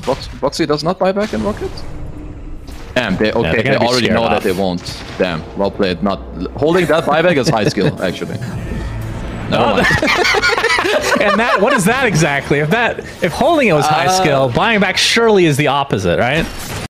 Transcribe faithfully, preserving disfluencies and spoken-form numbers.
Box Boxy does not buy back in Rocket? Damn, they, okay, yeah, they already know off. that they won't. Damn, well played. Not holding that buyback is high skill, actually. No, and that, what is that exactly? If that, if holding it was high uh, skill, buying back surely is the opposite, right?